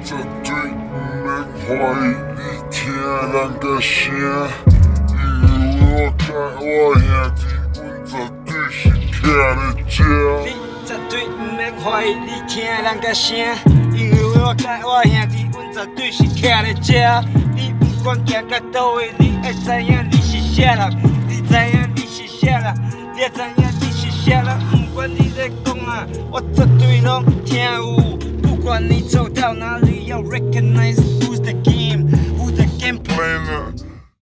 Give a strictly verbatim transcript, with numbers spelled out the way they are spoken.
绝对不免怀疑你听人的声，因为我甲我兄弟，阮绝对是徛在这。你绝对不免怀疑你听人的声，因为我甲我兄弟，阮绝对是徛在这。你不管行到倒位，你会知影你是啥人，你知影你是啥人，你会知影你是啥人。不管你在讲啊，我绝对拢听有。不管你走到哪里，要 recognize who's the game, who's the game planner.